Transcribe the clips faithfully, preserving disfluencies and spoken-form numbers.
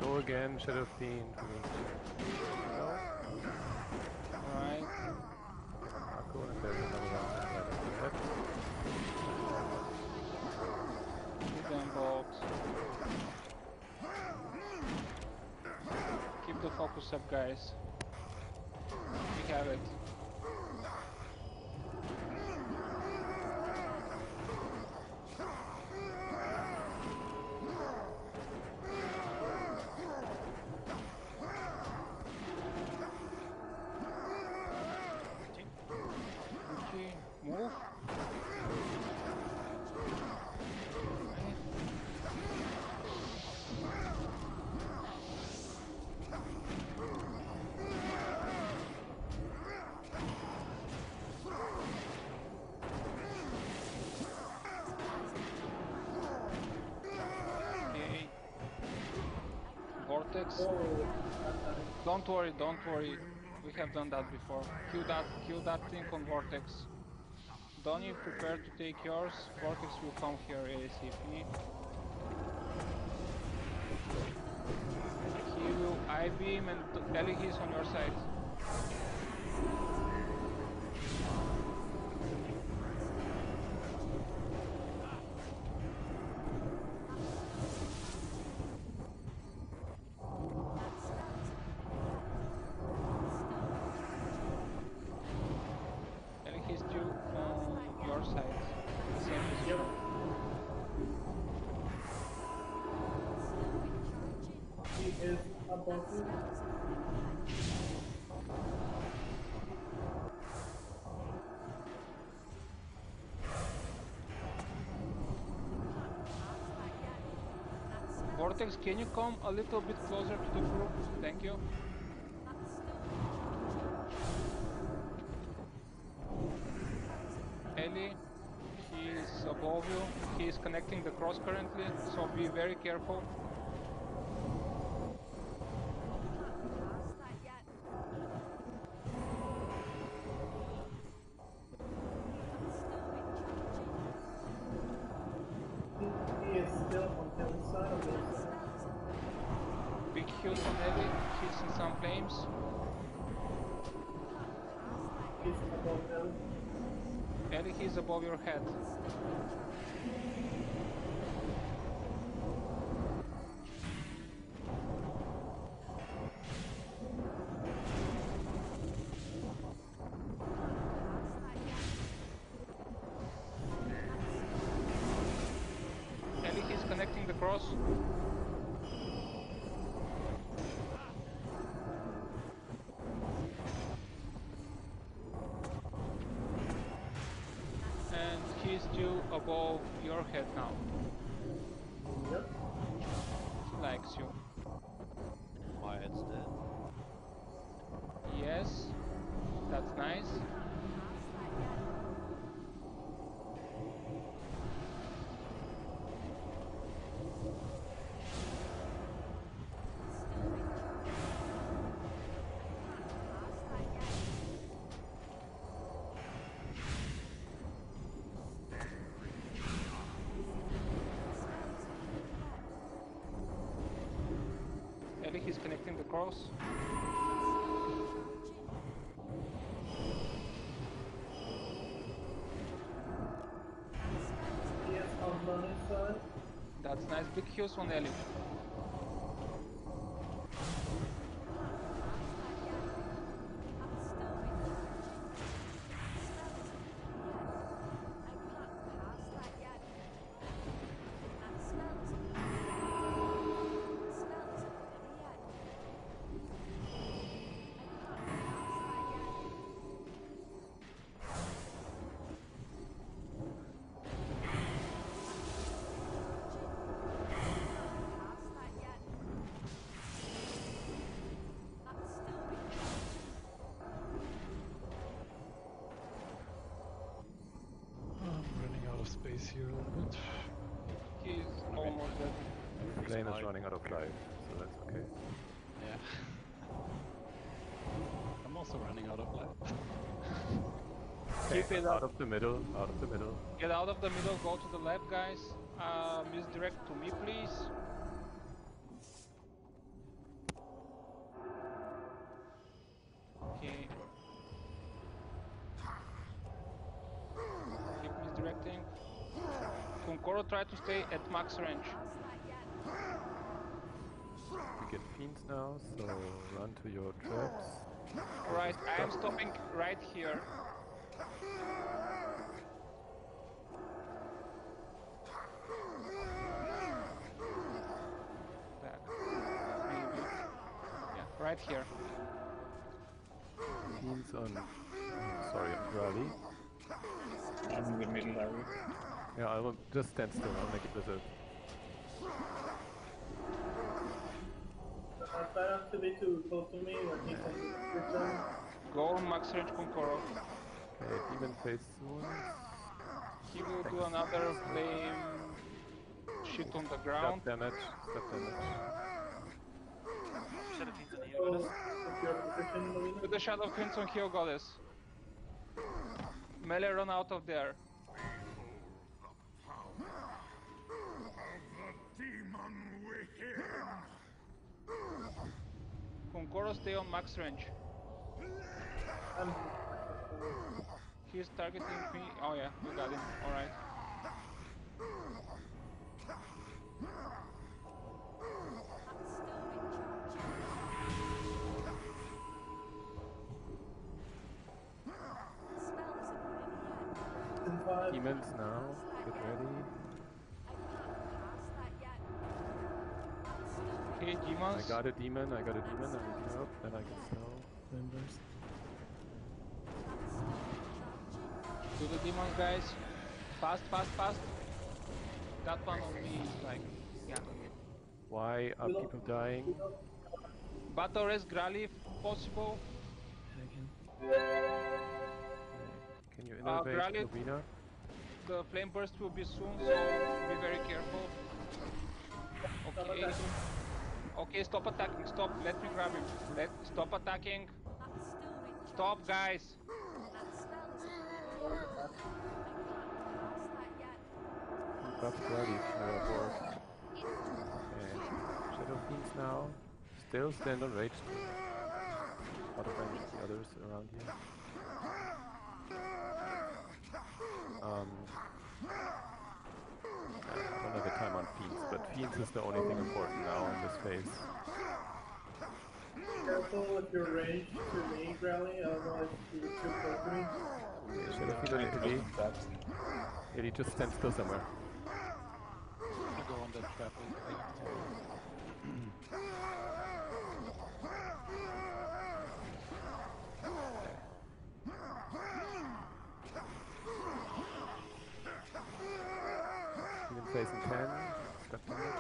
Go again, Shadow Fiend. Alright. Marco, and there's another one right ahead. Keep them both. Keep the focus up, guys. We have it. Okay, move. Okay. Vortex. Don't worry, don't worry. We have done that before. Kill that, kill that thing on Vortex. Donnie, prepare to take yours. Vortex will come here ASAP. He will I-beam and Ellie is on your side. Ellie is still on your side. Same position. He is above you. Vortex, can you come a little bit closer to the group? Thank you. Ellie, he is above you. He is connecting the cross currently, so be very careful. He is still on the other side of this. Big heals on Ellie. He's in some flames. He's above them. Ellie, he's above your head. Ellie, he's connecting the cross. And he's still above your head now. Yep. He likes you. My head's dead. Yes, that's nice. Ellie, he's connecting the cross. He is on Donnie's side. That's nice. Big heals on Ellie. Space here a little bit. He's almost dead. Plane is running out of life, so that's okay. Yeah. I'm also running out of life. Keep it Out up. of the middle, out of the middle. Get out of the middle, go to the left, guys. Uh, misdirect to me, please. Konkoro, try to stay at max range. We get fiends now, so run to your traps. Alright, I am stopping right here. Back. Maybe. Yeah, right here. Fiends on. Sorry, on Rally. I'm in the middle area. Yeah, I will just stand still. I'll make it visit. Uh, try not to be too close to me when he comes to return. Go on max range Konkoro. Okay, demon phase soon. He will do another flame shit on the ground. Stop damage. Stop damage. Seraphine's in here So, with us. if your position, Melina. With the Shadow Prince on Hero Goddess. Melee run out of there. Konkoro, stay on max range. I'm He's targeting me. Oh yeah, you got him. Alright. in five. Demons now. Get ready. Okay, I demons. got a demon. I got a demon. I need help. Then I can snow. Members. Do the demons, guys. Fast, fast, fast. That one on me is like, yeah. Why are people dying? Battle res Grali if possible. Can you Uh, innovate Grali- the arena? The flame burst will be soon, so be very careful. Okay. Okay, stop attacking. Stop. Let me grab him. Let stop attacking. Stop, guys. Buff ready for your board. Okay. Shadow Fiends now. Still stand on rage. Out of range of the others around here. Um, I don't have the time on Fiends, but Fiends is the only thing important now in this phase. Careful with your range to me, Grally, otherwise you would too close to me. Okay, Shadow Fiend on Illy. Illy, just stand still somewhere. I go on that trap with me. Demon phase in ten. Step damage.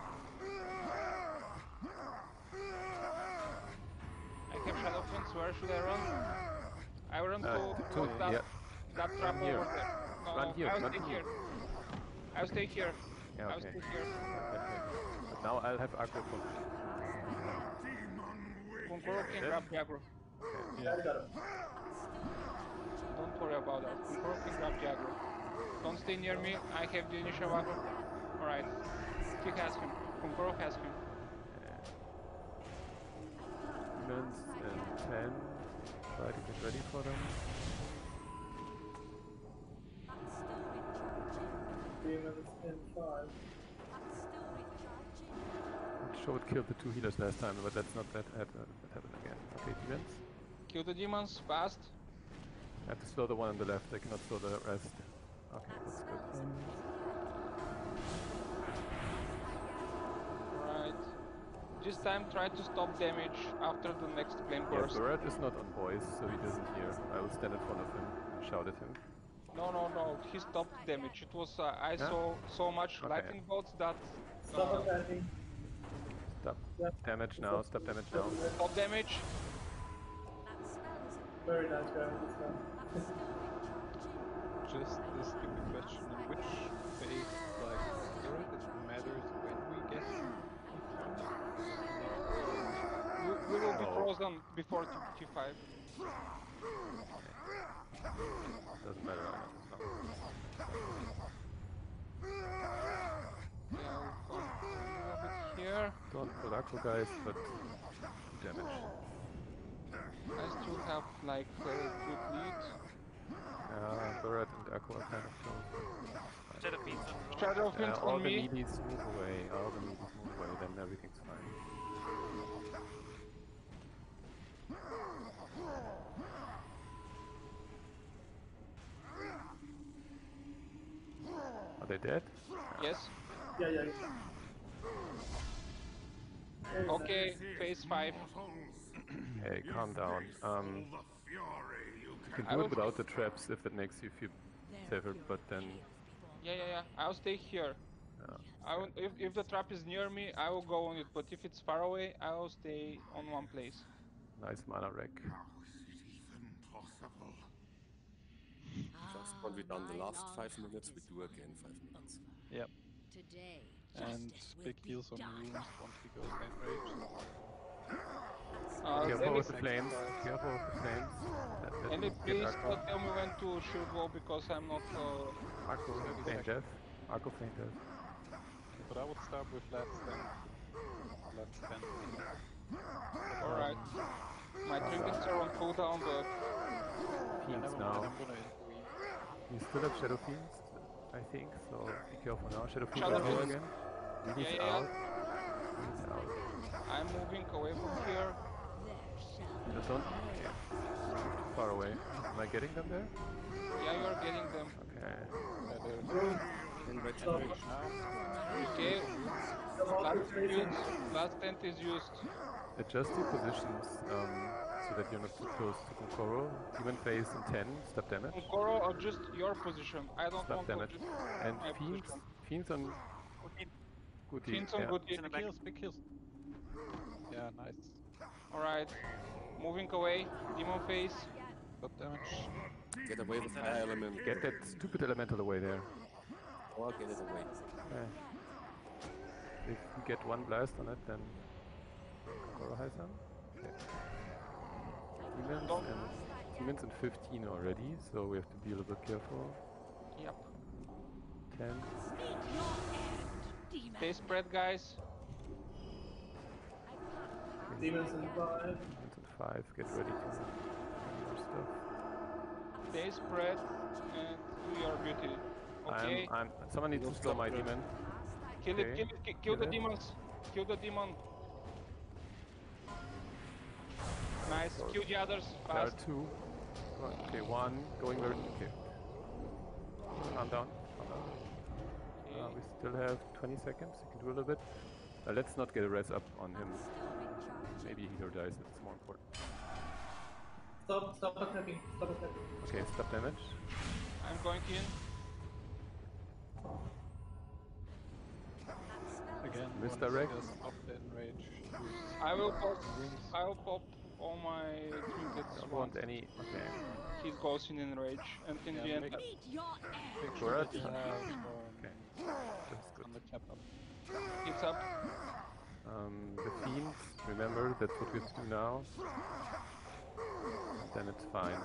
I have Shadow Prince. Where should I run? I run Uh, to to- towards that, yeah. that trap Run here. over there. No, Run no, here, I'll run stay here. here. I'll stay here. Yeah, I'll okay. stay here. Okay, okay. But now I'll have aggro for Konkoro can grab Jagro. I got him. Don't worry about that. Konkoro can grab Jagro. Don't stay near me. I have the initial aggro. Alright. He has him. Konkoro has him. Demons in ten. Try to get ready for them. Demons in five. It showed killed the two healers last time, but that's not that, that, uh, that happened again. Okay, demons. Kill the demons fast. I have to slow the one on the left, I cannot slow the rest. Okay, that's good. Alright. This time try to stop damage after the next flame Yeah, burst. Barret is not on voice, so he doesn't hear. I will stand in front of him and shout at him. No, no, no. He stopped damage. It was uh, I Yeah? saw so much Okay. lightning bolts that Stop uh, attacking. Stop Yeah. damage now, stop damage now. stop damage. Very nice, Grally. This time. Just a stupid question. In which phase, like, spirit, it matters when we get We, we will be Oh. frozen before T five. Doesn't matter right now. Yeah, we'll come a little bit here. Don't pull aggro guys, but damage. I still have like a good lead. Yeah, Barret and Echo are kind of close. Shadow Fiends on roll. Shadow Uh, Fiends all on the me. meaties move away. All the meaties move away. Then everything's fine. Are they dead? Yes. Yeah, yeah. Oh, Okay, phase five. Hey, calm down. Um, you can I do will- it without the traps if that makes you feel safer, but then Yeah, yeah, yeah. I'll stay here. uh, I will, if, if the trap is near me, I will go on it. But if it's far away, I will stay on one place. nice mana wreck. Just when we done the last five minutes, we do again five minutes. Yep. Today, And justice will big be heals on done. runes once we go enraged. Uh, Careful any, with the flames. Careful with the flames. Let, let any me get please Arco. uh, tell me when to shield wall because I'm not. Uh, Arco, thirty Flame seconds. Death. Arco, Flame Death. But I would start with last stand. Last stand. Alright. My trinkets are on cooldown, but Yeah, Fiends never mind, now. I'm gonna intervene. We still have Shadow Fiends, I think, so be careful now. Shadow Fiends Shadow are low Fiends. again. Meaties Yeah, yeah, yeah. out. Meaties out. I'm moving away from here. Just don't... Okay. Move too far away. Am I getting them there? Yeah, you're getting them. Okay. Yeah, there's Enrage, So- enrage. Okay. The water Last station. use, last tent is used. Adjust your positions um, so that you're not too close to Kokoro. Demon phase in ten, stop damage. Kokoro, adjust your position. I don't Stop want to damage. adjust And my Fiends, position. Fiends on Guti. Fiends on yeah. Guti. In the big back. heals, big heals. Yeah, nice. Alright. Moving away. Demon face. Stop damage. Get away with fire element. Get that stupid elemental away there. Or get it away. Okay. If we get one blast on it, then Kokoro has them. Okay. Demons Don't- and demons in fifteen already, so we have to be a little bit careful. Yep. ten. Stay spread, guys. Demons in five. Demons in five. Get ready to do more stuff. Stay spread and do your beauty. Okay. I'm, I'm, someone needs to slow my demon. Kill it, okay. kill it, ki- kill Kill the it. demons. Kill the demon. Nice. Kill the others. There are Fast. two. One- Okay, one going very. Okay. Calm down. Calm down. Uh, Okay. we still have twenty seconds. You can do a little bit. Uh, let's not get a res up on him. Maybe healer dies. It's more important. Stop, stop attacking. Stop attacking. Okay, stop damage. I'm going in. Again, Misdirect. once just stop the enrage. Use I will pop. runes. I will pop all my trinkets Don't once want any. Okay. he goes in enrage, and in Yeah, the end, make- Meet your end. Make sure Alright. that you have Okay. um, That's good. on the cap up. it's up. Um, the fiends. Remember, that's what we have to do now. Then it's fine.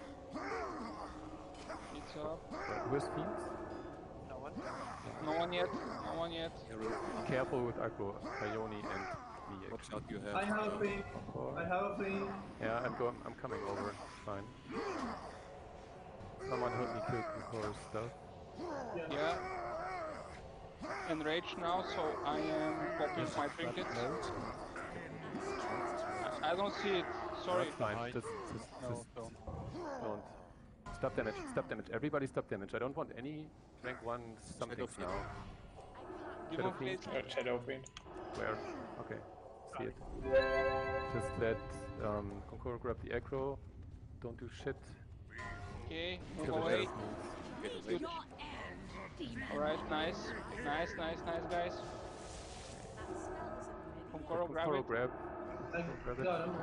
It's up. Uh, who has fiends? No one. No one yet. No one yet. Carol, Be careful with Akko, Ioni, and me. watch out, you have. I have a thing. Four. I have a thing. Yeah, I'm going. I'm coming over. It's fine. Someone help me kill Kokoro's stuff. Yeah. Yeah. Enraged now, so I am popping my trinkets. I, I don't see it. Sorry. That's fine. Behind. Just, just, No, just don't. don't. Stop damage. Stop damage. Everybody stop damage. I don't want any rank one somethings Fiend. now. Demon Shadow Fiend. face. Uh, Shadow Fiend. Where? Okay. See it. Just let um, Kokoro grab the aggro. Don't do shit. Okay, move Kill the away. Shadow Fiends. Get away. Your end, demon. Alright, nice. Nice, nice, nice, guys. Kokoro, grab Kokoro it. grab. I Grab it. got him.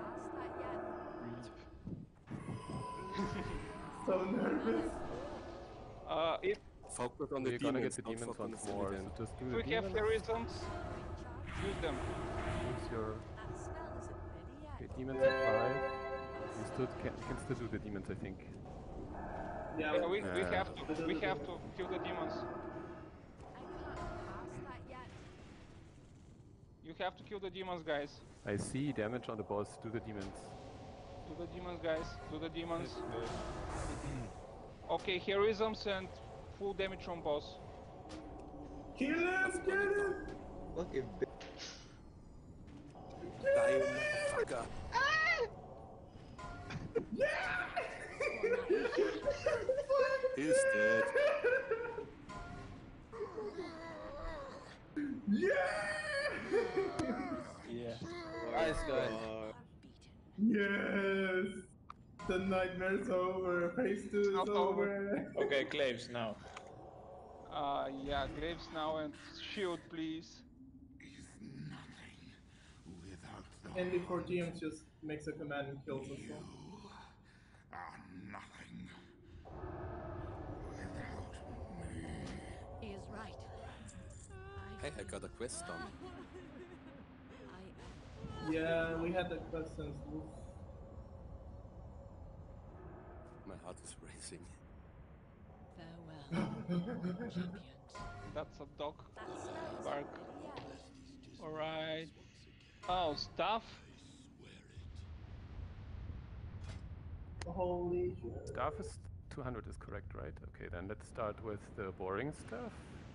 So nervous. Uh, if Focus on So the you're gonna demons. get the don't demons focus on once the more. civilian. So just do if the we have demons. heroisms, use them. Use your okay, demons at five. We still can, we can still do the demons, I think. Yeah, Yeah, we, we Uh, have to. We have to kill the demons. You have to kill the demons, guys. I see damage on the boss. Do the demons. Do the demons, guys. Do the demons. Okay, heroisms and full damage on boss. Kill him! Kill him! Fucking bitch. Die, motherfucker. He's dead. Yeah! Yeah. Nice guys. Are Yes! beaten. The nightmare's over. Phase two is Not over. Okay, Claves now. Uh, yeah, Graves now and shield, please. And before G M just makes a command and kills us all. He is right. Hey, I got a quest done. I am Yeah, we had the questions. My heart is racing. farewell, champions. That's a dog That's bark. Alright. Oh, stuff? Holy shit. Staff is two hundred is correct, right? Okay, then let's start with the boring stuff.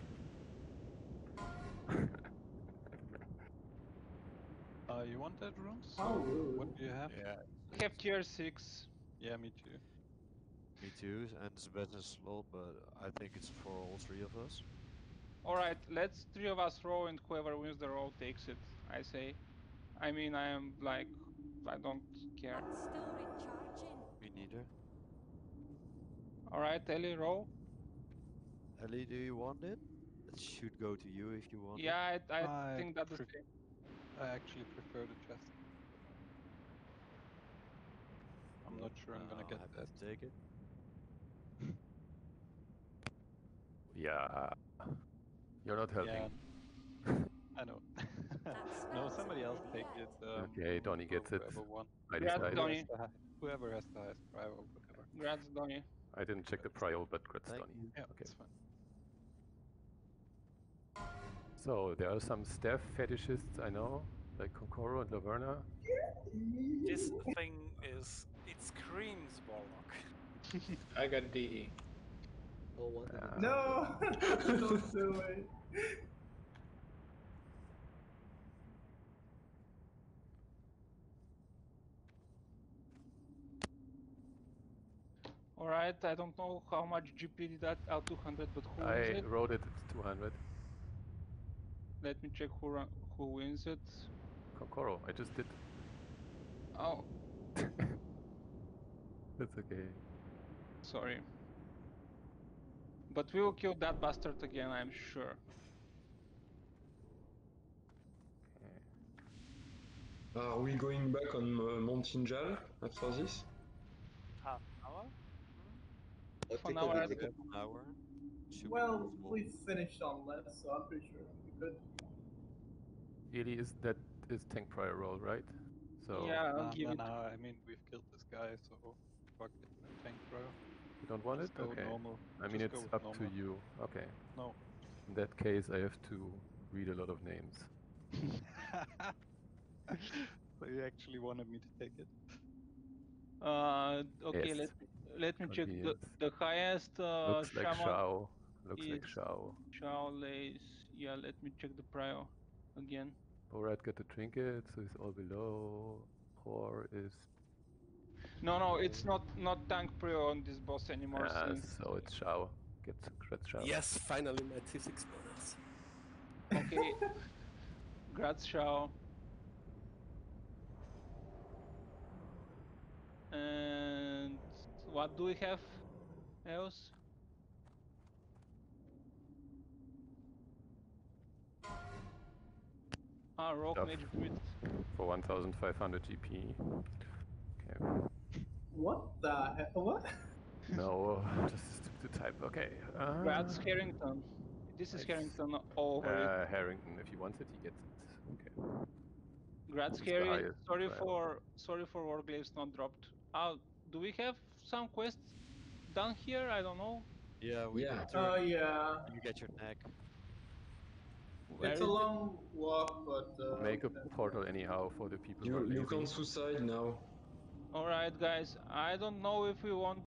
Uh, you want that runes? How rude. What do you have? Yeah, I have tier six. Yeah, me too. me too. And it's a business slot, but I think it's for all three of us. Alright, let's three of us row and whoever wins the row takes it, I say. I mean, I am like, I don't care. Still recharging. Me neither. Alright, Ellie, row? Ellie, do you want it? It should go to you if you want it. Yeah, I, I I think that's the pref- same. I actually prefer the chest. I'm not sure I'm gonna I'll get have that. to take it. Yeah, you're not helping. Yeah, I know. That's No, not somebody else ready take yet. it. Um, Okay, Donnie gets it. whoever won. I Yeah, decided. Donnie. Has the hi- Whoever has the highest prio or whatever. Grats, Donnie. I didn't check the prio, but Grats Thank Donnie. Yeah, Okay. that's fine. So there are some staff fetishists I know, like Konkoro and Laverna. This thing is. It screams Warlock. I got D E. Oh, what? Uh, No! Don't do it. Alright, I don't know how much G P did that L two hundred, but who wins I it? wrote it at two hundred. Let me check who run, who wins it. Konkoro, I just did. Oh, That's okay. sorry. But we will kill that bastard again, I'm sure. Okay. Are we going back on uh, Mont Sinjal after this? Half an hour? I'll For take now, a I- look at it. An hour. Should we Well, move more? we finished on less, so I'm pretty sure we could. Eli, is that is tank prior roll, right? So yeah, I'll Nah, give nah, it. nah, I mean, we've killed this guy, so fuck it. Tank bro. you don't want Just it? go Okay. normal. I mean, Just go it's with up normal. to you. Okay. No. In that case, I have to read a lot of names. So you actually wanted me to take it? Uh, okay, Yes. let me let me check the Convenience. the highest uh, Looks like shaman. Shao. Looks like is- Shao. Shao lays. Yeah, let me check the prio again. Borat got the trinket, so he's all below. Hor is. No, no, it's not not tank prio on this boss anymore. Ah, Since so it's Shao. Get Grats Shao. Yes, finally my T six bonus. okay, Grats Shao. And what do we have else? Ah, Rogue Stuff. Mage Druid. For one thousand five hundred G P. Okay. What the heck? What? No, just to, to type. Okay. Uh, Grats Harrington. This is nice. Harrington over it. uh, Harrington, if he wants it, he gets it. Okay. Grats Who's the Harry. highest Sorry prio? for sorry for Warglaves not dropped. Uh, do we have some quests done here? I don't know. Yeah, we Yeah. can Oh, turn. yeah. You get your neck. Where It's is a it? long walk, but. Uh, Make a we can- portal anyhow for the people who You are you lazy. can suicide now. Alright guys, I don't know if we want